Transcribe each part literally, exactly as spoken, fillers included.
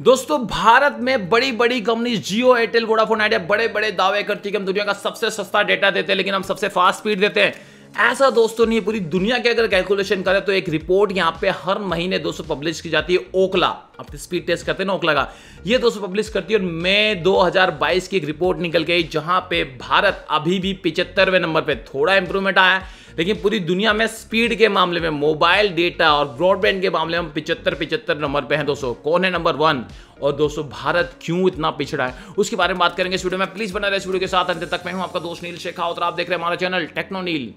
दोस्तों भारत में बड़ी बड़ी company Jio, Airtel, Vodafone Idea बड़े बड़े दावे करती है कि हम दुनिया का सबसे सस्ता डेटा देते हैं, लेकिन हम सबसे फास्ट स्पीड देते हैं। ऐसा दोस्तों नहीं है। पूरी दुनिया के अगर कैलकुलेशन करें तो एक रिपोर्ट यहां पे हर महीने दोस्तों पब्लिश की जाती है। ओखला, आप स्पीड टेस्ट करते हैं ना ओखला का, ये दोस्तों पब्लिश करती है। और मई दो हज़ार बाईस की एक रिपोर्ट निकल गई जहां पे भारत अभी भी पिचहत्तरवें नंबर पे, थोड़ा इंप्रूवमेंट आया है, लेकिन पूरी दुनिया में स्पीड के मामले में, मोबाइल डेटा और ब्रॉडबैंड के मामले में पिचहत्तर पिचहत्तर नंबर पे हैं दोस्तों। कौन है नंबर वन और दोस्तों भारत क्यों इतना पिछड़ा है, उसके बारे में बात करेंगे इस वीडियो में। प्लीज बना रहे इस वीडियो के साथ अंत तक। मैं हूं आपका दोस्त नील शेखावत और आप देख रहे हैं हमारा चैनल टेक्नो नील।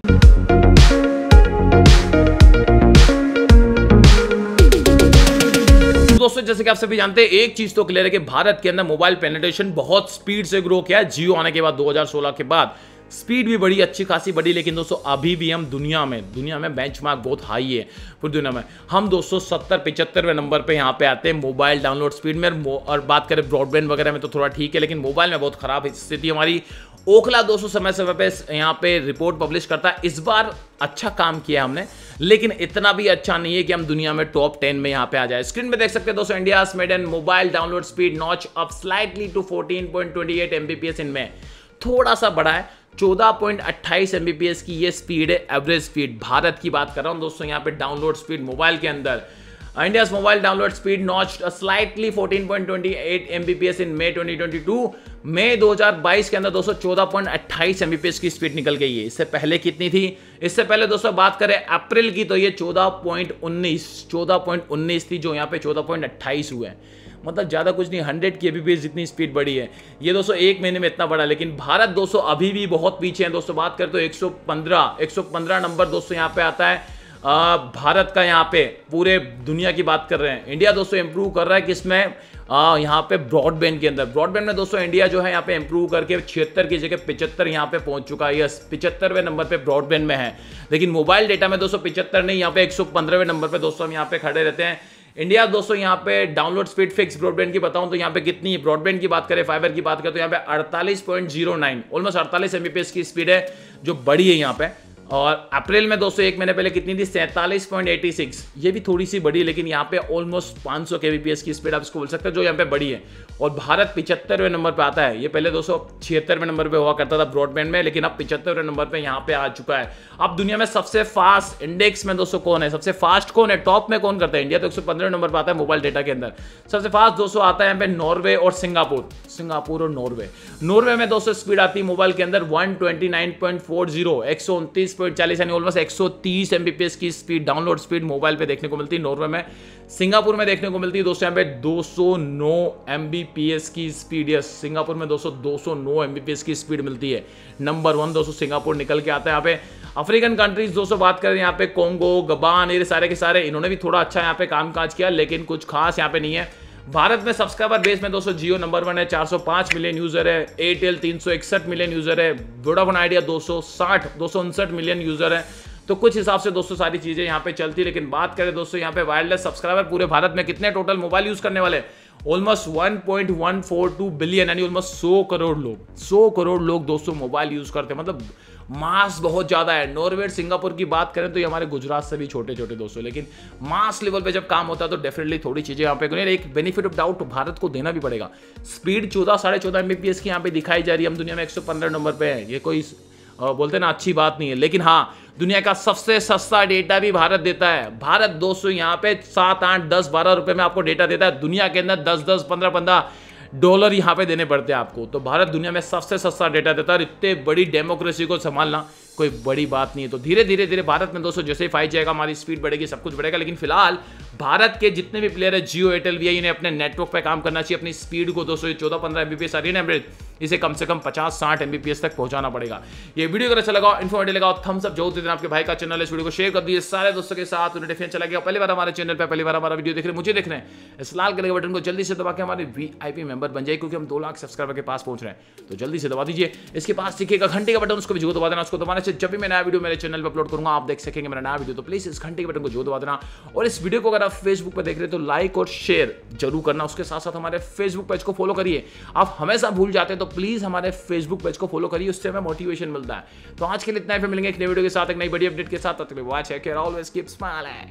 दोस्तों जैसे कि आप सभी जानते हैं, एक चीज तो क्लियर है कि भारत के अंदर मोबाइल पेनिट्रेशन बहुत स्पीड से ग्रो किया है। जियो आने के बाद दो हज़ार सोलह के बाद स्पीड भी बड़ी अच्छी खासी बढ़ी, लेकिन दोस्तों अभी भी हम दुनिया में दुनिया में बेंचमार्क बहुत हाई है। पूरी दुनिया में हम दोस्तों सत्तर पिचहत्तरवें नंबर पे यहाँ पे आते हैं मोबाइल डाउनलोड स्पीड में। और बात करें ब्रॉडबैंड वगैरह में तो थोड़ा ठीक है, लेकिन मोबाइल में बहुत खराब स्थिति हमारी। ओखला दोस्तों समय समय पे यहाँ पे रिपोर्ट पब्लिश करता है। इस बार अच्छा काम किया हमने, लेकिन इतना भी अच्छा नहीं है कि हम दुनिया में टॉप टेन में यहाँ पे आ जाए। स्क्रीन पे देख सकते हैं दोस्तों, India median mobile download speed notch up slightly to fourteen point two eight Mbps इनमें, थोड़ा सा बढ़ा है। चौदह पॉइंट अट्ठाईस एमबीपीएस की ये स्पीड है, एवरेज स्पीड। भारत की बात कर रहा हूं दोस्तों यहाँ पे डाउनलोड स्पीड मोबाइल के अंदर। India's mobile download speed notched slightly fourteen point two eight Mbps in May twenty twenty two. मई दो हज़ार बाईस के अंदर दोस्तों चौदह पॉइंट अट्ठाईस एमबीपीएस की स्पीड निकल गई है। इससे पहले कितनी थी? इससे पहले दोस्तों बात करें अप्रैल की तो ये चौदह पॉइंट उन्नीस चौदह पॉइंट उन्नीस थी, जो यहाँ पे चौदह पॉइंट अट्ठाईस हुआ है। मतलब ज़्यादा कुछ नहीं, हंड्रेड की एमबीपीएस जितनी स्पीड बढ़ी है ये दोस्तों एक महीने में इतना बढ़ा। लेकिन भारत दोस्तों अभी भी बहुत पीछे है दोस्तों। बात करें तो एक सौ पंद्रह नंबर दोस्तों यहाँ पे आता है आ, भारत का। यहाँ पे पूरे दुनिया की बात कर रहे हैं। इंडिया दोस्तों इंप्रूव कर रहा है किसमें? यहाँ पे ब्रॉडबैंड के अंदर। ब्रॉडबैंड में दोस्तों इंडिया जो है यहाँ पे इंप्रूव करके छिहत्तर की जगह पिचहत्तर यहाँ पे पहुंच चुका है। यस, पिचहत्तरवें नंबर पे ब्रॉडबैंड में है। लेकिन मोबाइल डेटा में दोस्तों पिचहत्तर नहीं, यहाँ पे एक सौ पंद्रहवें नंबर पे दोस्तों हम यहाँ पे खड़े रहते हैं। इंडिया दोस्तों यहाँ पे डाउनलोड स्पीड फिक्स ब्रॉडबैंड की बताऊं तो यहाँ पे कितनी है? ब्रॉडबैंड की बात करें, फाइबर की बात करें तो यहाँ पे अड़तालीस पॉइंट ज़ीरो नाइन, ऑलमोस्ट अड़तालीस एमबीपीएस की स्पीड है, जो बड़ी है यहाँ पे। और अप्रैल में दोस्तों एक महीने पहले कितनी थी? सैंतालीस पॉइंट अस्सी छह, ये भी थोड़ी सी बड़ी है, लेकिन यहाँ पे ऑलमोस्ट पाँच सौ केबीपीएस की स्पीड आप इसको बोल सकते हैं, जो यहाँ पे बड़ी है। और भारत पिचहत्तरवें नंबर पे आता है। ये पहले दोस्तों छिहत्तरवें नंबर पे हुआ करता था ब्रॉडबैंड में, लेकिन अब पिचहत्तरवें नंबर पे यहाँ पे आ चुका है। अब दुनिया में सबसे फास्ट इंडेक्स में दोस्तों कौन है? सबसे फास्ट कौन है? टॉप में कौन करता है? इंडिया तो एक सौ पंद्रह नंबर पे आता है मोबाइल डेटा के अंदर। सबसे फास्ट दोस्तों आता है यहाँ पे नॉर्वे और सिंगापुर। सिंगापुर और नॉर्वे नॉर्वे में दोस्तों स्पीड आती है मोबाइल के अंदर एक सौ उनतीस पॉइंट चार, एक सौ उनतीस पॉइंट चालीस, यानी ऑलमोस्ट एक सौ तीस एमबीपीएस की स्पीड डाउनलोड स्पीड मोबाइल पे देखने को मिलती है नॉर्वे में। सिंगापुर में देखने को मिलती है दोस्तों यहाँ पे दो सौ नौ एमबीपीएस की स्पीड। यस, सिंगापुर में दोस्तों दो सौ नौ एमबीपीएस की स्पीड मिलती है। नंबर वन दोस्तों सिंगापुर निकल के आता है यहाँ पे। अफ्रीकन कंट्रीज दोस्तों बात करें यहाँ पे कोंगो, गबान, ये सारे के सारे इन्होंने भी थोड़ा अच्छा यहाँ पे काम काज किया, लेकिन कुछ खास यहाँ पे नहीं है। भारत में सब्सक्राइबर बेस में दोस्तों जियो नंबर वन है, चार सौ पाँच मिलियन यूजर है। एयरटेल तीन सौ इकसठ मिलियन यूजर है। वोडाफोन आइडिया दो सौ साठ दो सौ उनसठ मिलियन यूजर है। तो कुछ हिसाब से दोस्तों सारी चीजें यहाँ पे चलती है। लेकिन बात करें दोस्तों यहाँ पे वायरलेस सब्सक्राइबर पूरे भारत में कितने टोटल मोबाइल यूज करने वाले? Almost one point one four two billion, यानी ऑलमोस्ट सौ करोड़ लोग सौ करोड़ लोग दोस्तों मोबाइल यूज करते हैं। मतलब मास बहुत ज्यादा है। नॉर्वे, सिंगापुर की बात करें तो ये हमारे गुजरात से भी छोटे छोटे दोस्तों, लेकिन मास लेवल पे जब काम होता है तो डेफिनेटली थोड़ी चीजें यहाँ पे एक बेनिफिट ऑफ डाउट भारत को देना भी पड़ेगा। स्पीड चौदह साढ़े चौदह एमबीपीएस की यहाँ पे दिखाई जा रही है। हम दुनिया में एक सौ पंद्रह नंबर पे है। ये कोई बोलते ना अच्छी बात नहीं है, लेकिन हाँ, दुनिया का सबसे सस्ता डेटा भी भारत देता है। भारत दोस्तों यहाँ पे सात आठ दस बारह रुपए में आपको डेटा देता है। दुनिया के अंदर दस दस पंद्रह पंद्रह डॉलर यहाँ पे देने पड़ते हैं आपको। तो भारत दुनिया में सबसे सस्ता डेटा देता है। और इतने बड़ी डेमोक्रेसी को संभालना कोई बड़ी बात नहीं है। तो धीरे धीरे धीरे भारत में दोस्तों जैसे ही फाइव जाएगा हमारी स्पीड बढ़ेगी, सब कुछ बढ़ेगा। लेकिन फिलहाल भारत के जितने भी प्लेयर है, जियो, एयरटेल, वी आई, इन्हें अपने नेटवर्क पे काम करना चाहिए। अपनी स्पीड को दोस्तों चौदह पंद्रह एमबीपीएस आ रही है एवरेज, इसे कम से कम पचास साठ एमबीपीएस तक पहुंचाना पड़ेगा। ये वीडियो अगर अच्छा लगा, इन्फॉर्मेटिव लगा, थम्स अप जरूर दे देना। आपके भाई का चैनल है, इस वीडियो को शेयर कर दीजिए सारे दोस्तों के साथ। नोटिफिकेशन चला गया, पहली बार हमारे चैनल पे पहली बार हमारा वीडियो देख रहे हैं, मुझे देख रहे हैं, इस लाल कलर के बटन को जल्दी से दबा के हमारे वीआईपी मेंबर बन जाए, क्योंकि हम दो लाख सब्सक्राइबर के पास पहुंच रहे हैं। तो जल्दी से दबा दीजिए। इसके पास दिखेगा घंटे का बटन, उसको भी जरूर दबा देना। उसको दबाने से जब भी मैं नया वीडियो मेरे चैनल पर अपलोड करूंगा आप देख सकेंगे मेरा नया वीडियो। तो प्लीज इस घंटे के बटन को जरूर दबा देना। और इस वीडियो को अगर आप फेसबुक पर देख रहे हैं तो लाइक और शेयर जरूर करना। उसके साथ साथ हमारे फेसबुक पेज को फॉलो करिए। आप हमेशा भूल जाते हैं तो प्लीज हमारे फेसबुक पेज को फॉलो करिए, उससे हमें मोटिवेशन मिलता है। तो आज के लिए इतना ही, फिर मिलेंगे एक नई वीडियो के साथ, एक नई बड़ी अपडेट के साथ। तब तक वॉच है, ऑलवेज कीप स्माइलिंग।